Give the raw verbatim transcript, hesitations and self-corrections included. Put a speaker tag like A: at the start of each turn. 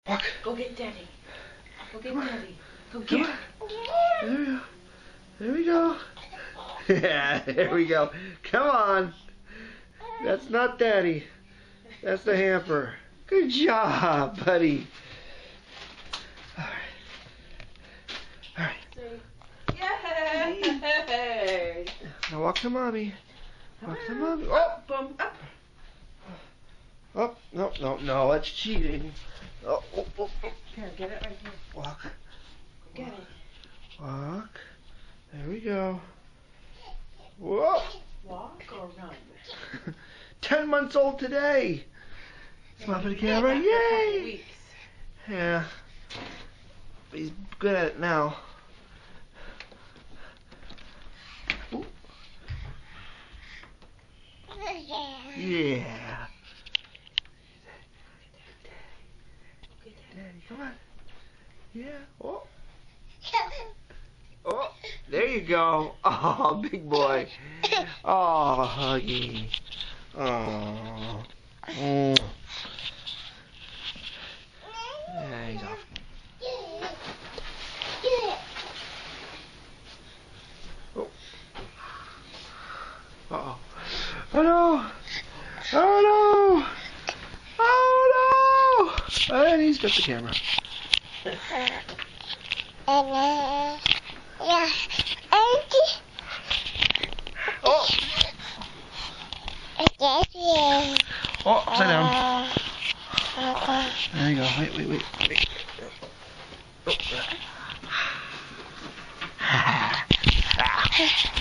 A: Walk.
B: Go get Daddy. Go get
A: Come on.
B: Daddy. Go
A: Come
B: get.
A: on. There we go. There we go. Yeah, there we go. Come on. That's not Daddy. That's the hamper. Good job, buddy. All right. All right.
B: Yay!
A: Now walk to mommy. Walk to mommy. Oh,
B: Up, boom, up.
A: oh, no, no, no, that's cheating. Oh, oh, oh, oh.
B: Here, get it right here.
A: Walk.
B: Get it.
A: Walk. There we go. Whoa.
B: Walk or run?
A: Ten months old today. Smile for the camera. Yay!
B: Weeks.
A: Yeah. He's good at it now. Ooh. Yeah. Daddy, come on. Yeah. Oh. Oh. There you go. Oh, big boy. Oh, huggy. Oh. Oh. Yeah, he's off. Oh. Uh-oh. Oh no! Oh no! Oh no! And he's got the camera. Oh! Oh, upside down. There you go. Wait, wait, wait, wait. Oh.